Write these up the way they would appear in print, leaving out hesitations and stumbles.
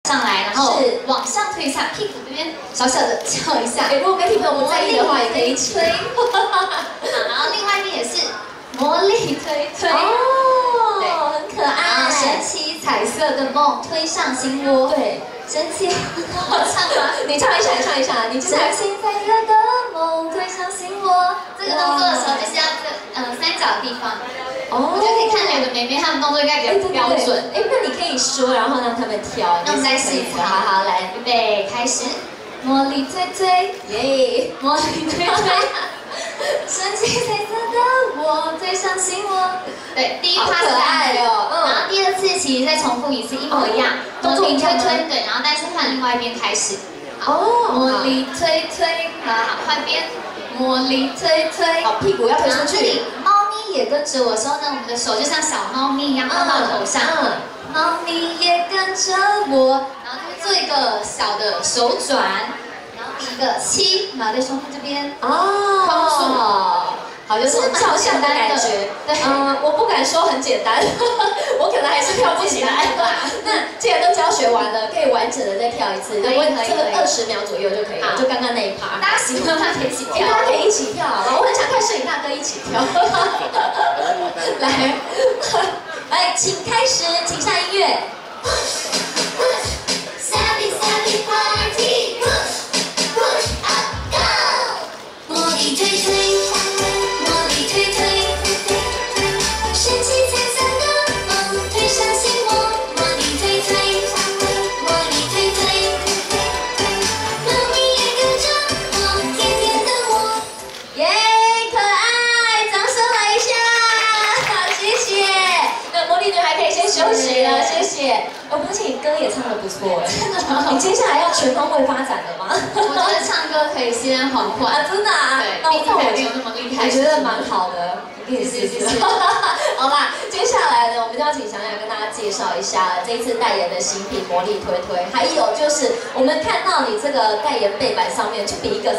上来，然后往上推一下，屁股这边小小的翘一下。 如果跟体朋友不在意的话，也可以一起推。然后另外一边也是魔力推推。 哦，很可爱。 神奇彩色的梦推上心窝。对，神奇。我唱吗？ 你唱一下，你唱一下。你神奇彩色的梦推上心窝。这个动作的时候就是要三角的地方。哦，我就可以看两个妹妹她们动作应该比较标准。 哎，那你可以说，然后让他们跳。 那我们再试一次。好好，来，预备，开始。魔力推推，耶！魔力推推，神奇彩色的我推上心窝。对，第一趴是这样子，然后第二次其实再重复一次，一模一样。魔力推推，对，然后但是换另外一边开始。哦，魔力推推，好，换边。魔力推推， 好，屁股要推出去。 猫咪也跟着我说呢，我们的手就像小猫咪一样放到头上。猫咪也跟着我，然后就做一个小的手转，然后比一个7，然后在胸部这边。 哦，好，就是照相的感觉。 对， 我不敢说很简单，我可能还是跳不起来。那既然都教学完了，可以完整的再跳一次，这个20秒左右就可以了，就刚刚那一趴。 大家喜欢的话可以一起跳， 大家可以一起跳。我很想看摄影大哥一起跳。来，请开始，请下音乐。 Savvy Savvy Party Push Push Up Go 魔力推推，魔力推推，神奇彩色的梦推上心窝，魔力推推，魔力推推，猫咪也跟着我，甜甜的我。 耶，可爱，掌声来一下，谢谢。那魔力女孩可以先休息了，谢谢。而且你歌也唱得不错哎，真的吗？你接下来要全方位发展了吗？ 我觉得唱歌可以先缓缓啊，真的啊。 对，毕竟还没有那么厉害。 我觉得蛮好的，你可以试试。好啦，接下来呢，我们就要请想想跟大家介绍一下这一次代言的新品魔力推推，还有就是我们看到你这个代言背板上面就比一个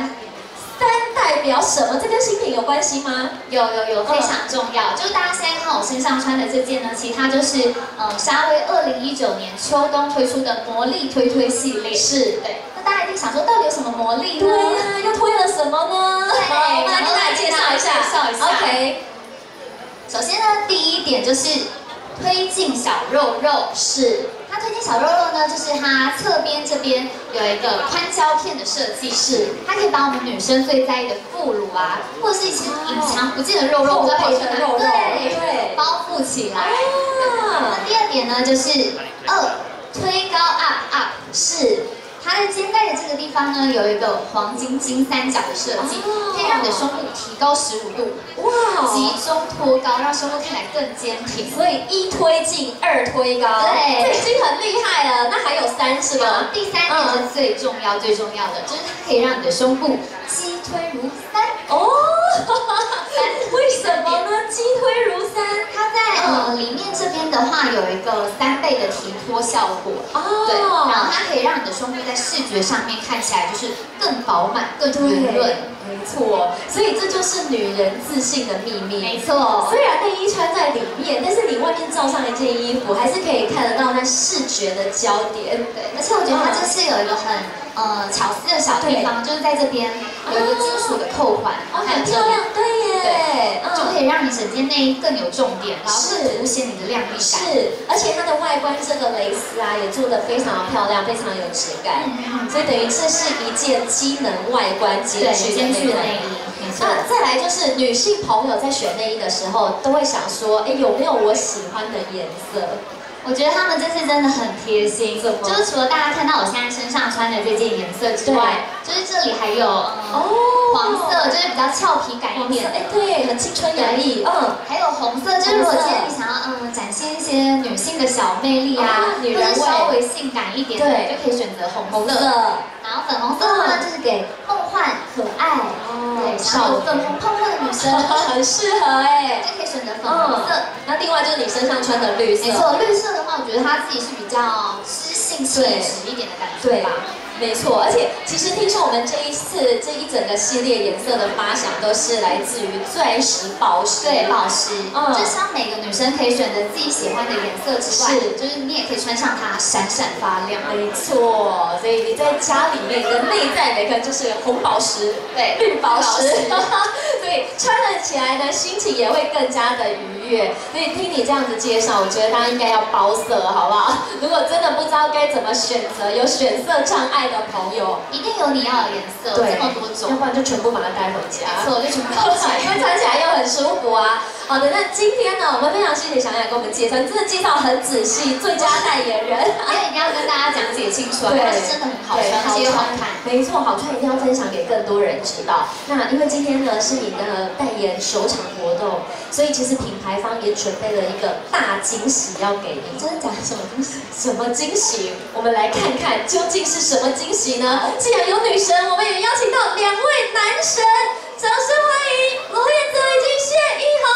3。3代表什么？这跟新品有关系吗？ 有，非常重要。就是大家现在看我身上穿的这件呢，其实它就是莎威2019年秋冬推出的魔力推推系列。是，对。那大家一定想说，到底有什么魔力呢？ 对呀，又推了什么呢？ 对， 我们来跟大家介绍一下。OK。 首先呢，第一点就是推进小肉肉。是。它推进小肉肉呢，就是它侧边这边有一个宽胶片的设计，是它可以把我们女生最在意的副乳啊，或者是一些隐藏不见的肉肉， 配的肉肉， 对，包覆起来。那第二点呢，就是推高 up， 是。它的肩带的这个地方呢，有一个黄金金三角的设计，可以让你的胸部提高15度，哇，集中托高，让胸部看起来更坚挺。 所以1推进，2推高， 对， 这已经很厉害了。那还有3是吗？ 第3点是最重要的，就是它可以让你的胸部击推如3。哦， 为什么呢？击推如3， 它在里面这边的话有一个3倍的提托效果。哦，对，然后它可以让你的胸部在视觉上面看起来就是更饱满、更圆润。 没错，所以这就是女人自信的秘密。 没错， 虽然内衣穿在里面，但是你外面罩上一件衣服，还是可以看得到那视觉的焦点。 对，而且我觉得它这是有一个很巧思的小地方，就是在这边有一个金属的扣环， 很漂亮，对耶， 就可以让你整件内衣更有重点，然后更凸显你的亮丽感。 是，而且它的外观这个蕾丝啊，也做得非常的漂亮，非常有质感。所以等于这是一件机能外观兼具的内衣。那再来就是女性朋友在选内衣的时候，都会想说，哎，有没有我喜欢的颜色？ 我觉得他们这次真的很贴心，就是除了大家看到我现在身上穿的这件颜色之外，就是这里还有黄色，就是比较俏皮感一点， 哎，对，很青春洋溢， 还有红色，就是如果今天你想要展现一些女性的小魅力啊， 女人味， 稍微性感一点，对，就可以选择红色。然后粉红色的话就是给梦幻可爱，对，想要粉红泡泡的女生很适合哎， 就可以选择粉红色。 那另外就是你身上穿的绿色， 没错，绿色的话，我觉得它自己是比较知性气质一点的感觉吧。 没错，而且其实听说我们这一次这一整个系列颜色的发想都是来自于钻石宝石。 对，宝石，就像每个女生可以选择自己喜欢的颜色之外，就是你也可以穿上它闪闪发亮。 没错，所以你在家里面的内在每个就是红宝石，对，绿宝石，所以穿了起来呢，心情也会更加的愉悦。所以听你这样子介绍，我觉得大家应该要包色，好不好？如果真的不知道该怎么选择，有选色障碍的朋友， 一定有你要的颜色，这么多种， 要不然就全部把它带回家。 没错，就全部包起来， 因为穿起来又很舒服啊。好的，那今天呢，我们非常谢谢小雅给我们介绍，你真的介绍很仔细，最佳代言人。 因为一定要跟大家讲解清楚，它是真的很好穿，而且又好看。 没错，好穿一定要分享给更多人知道。那因为今天呢是你的代言首场活动，所以其实品牌方也准备了一个大惊喜要给你。 真的假的？什么惊喜？ 什么惊喜？我们来看看究竟是什么惊喜呢？既然有女神，我们也邀请到2位男神，掌声欢迎罗彦泽以及谢依豪。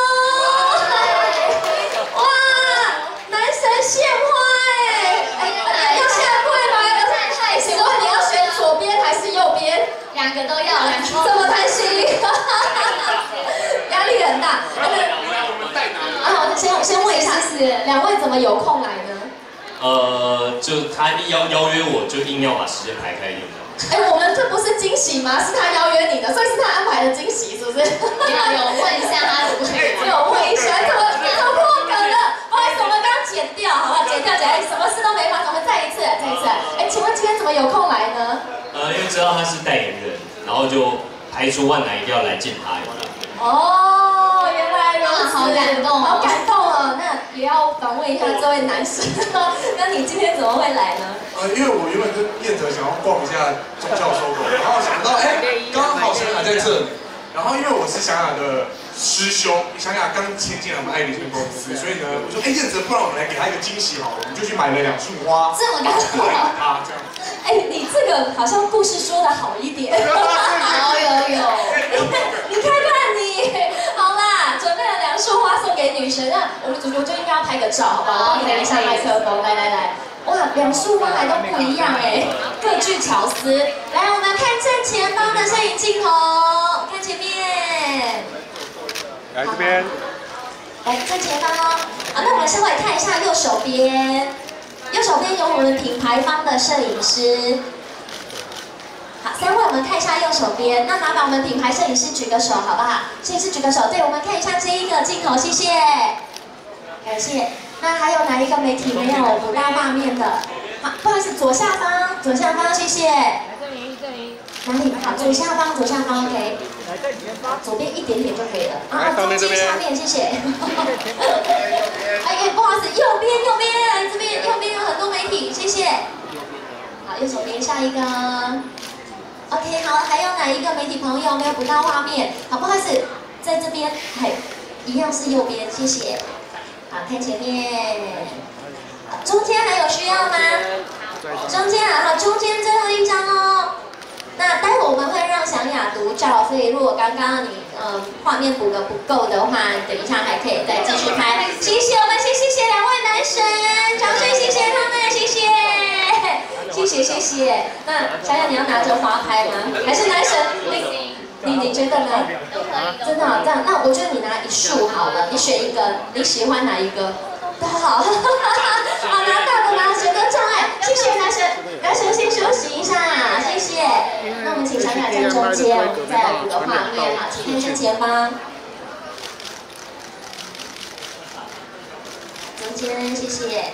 哇，男神献花要献会吗？请问你要选左边还是右边 ？2个都要， 这么贪心，压力很大。先问一下，2位怎么有空来呢？ 就他邀约我，就硬要把时间排开一点。 我们这不是惊喜吗？是他邀约你的，所以是他安排的惊喜，是不是？ 有问一下他可不可以？ 有问一下，怎么破梗了？不好意思，我们刚刚剪掉，好不好？剪掉，什么事都没发生，我们再一次。请问今天怎么有空来呢？ 因为知道他是代言人，然后就排除万难一定要来见他一下。 哦，原来如此， 好感动， 好感动哦。那也要访问一下这位男神，那你今天怎么会来呢？ 因为我原本跟彦泽想要逛一下忠孝收购，然后想到刚好想雅在这里，然后因为我是想雅的师兄，想雅刚签进来我们爱迪生公司，所以呢，我说彦泽，不然我们来给他一个惊喜好了，我们就去买了2束花， 这么刚好， 这样。 你这个好像故事说的好一点。有。你看看你，好啦，准备了2束花送给女神，那我们主角就应该要拍个照，好不好？我帮你拿一下麦克风，来。哇，2束花还都不一样各具巧思。来，我们看正前方的摄影镜头，看前面。 来这边。 来正前方哦。好，那我们稍微看一下右手边。右手边有我们品牌方的摄影师。好，3位我们看一下右手边。那麻烦我们品牌摄影师举个手，好不好？摄影师举个手，对，我们看一下这一个镜头，谢谢。感谢。那还有哪一个媒体没有补到画面的？好，不好意思，左下方，谢谢。哪里？好，左下方 ，OK。左边一点点就可以了。中间下面，谢谢。不好意思，右边，这边右边有很多媒体，谢谢。好，右手边下一个。OK， 好，还有哪一个媒体朋友没有补到画面？好，不好意思，在这边，一样是右边，谢谢。好，看前面。中间还有需要吗？中间好，中间最后一张哦。那待会我们会让祥雅独照，所以如果刚刚你画面补的不够的话，等一下还可以再继续拍。谢谢，我们先谢谢2位男神，掌声谢谢他们，谢谢。那祥雅你要拿着花拍吗？还是男神？你觉得呢？真的这样，那我觉得你拿1束好了，你选一个，你喜欢哪一个？都好，好拿到的拿，选择障碍，谢谢男神先休息一下，谢谢。那我们请小雅站中间，我们再来补个画面，好，请看正前方。中间，谢谢。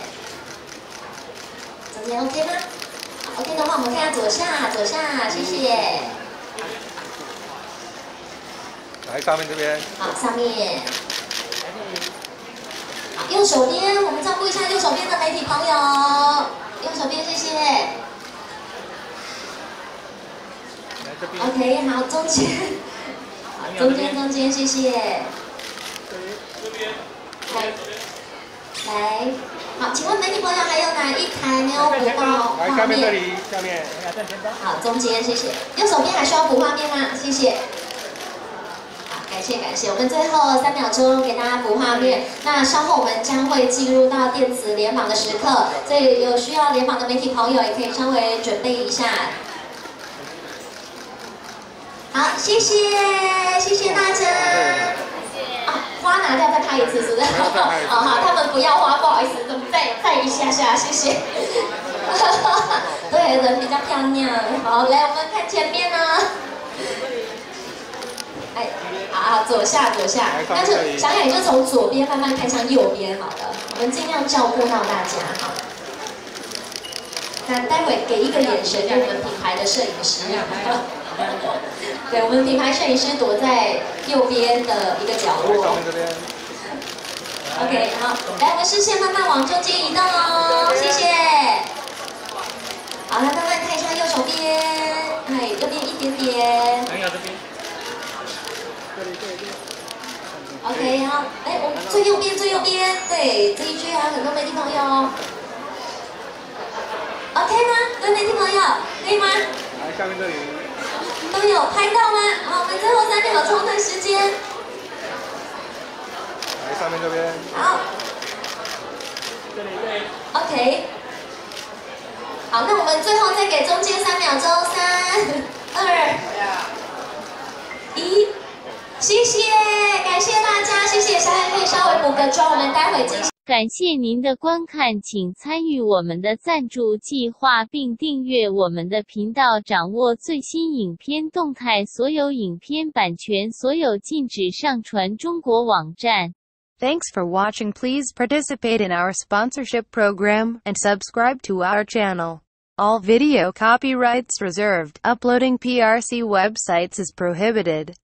中间 OK 吗？好 ，OK 的话，我们看下左下，谢谢。 来上面这边。 好，上面。右手边，我们照顾一下右手边的媒体朋友。右手边，谢谢。OK， 好，中间，中间，谢谢。来，好，请问媒体朋友还有哪一台没有补到画面？ 来，下面这里，下面， 好，中间，谢谢。右手边还需要补画面吗？谢谢。好，感感谢感谢。我们最后3秒钟给大家补画面。那稍后我们将会进入到电子联访的时刻，所以有需要联访的媒体朋友也可以稍微准备一下。好，谢谢大家。啊，花拿掉再拍一次，是不是？哦好，他们不要花，不好意思，再一下下，谢谢。对，人比较漂亮。好，来，我们看前面呢。哎，好，左下。但是小雅你就从左边慢慢看向右边，好了，我们尽量照顾到大家，好。那待会给一个眼神，给我们品牌的摄影师。对，我们品牌摄影师躲在右边的一个角落。OK， 好，来，我们视线慢慢往中间移动哦，谢谢。好，来慢慢看一下右手边，哎，右边一点点。这边。OK， 好，哎，我们最右边，对，这一区还有很多媒体朋友哦。OK 吗？各位媒体朋友，可以吗？来，下面这里。都有拍到吗？好，我们最后3秒钟的时间。来，上面这边。好。这里。OK。好，那我们最后再给中间3秒钟，3、2、1，谢谢，感谢大家，谢谢，小雅可以稍微补个妆，我们待会进行。 感谢您的观看，请参与我们的赞助计划并订阅我们的频道，掌握最新影片动态。所有影片版权所有禁止上传中国网站。 Thanks for watching. Please participate in our sponsorship program and subscribe to our channel. All video copyrights reserved. Uploading PRC websites is prohibited.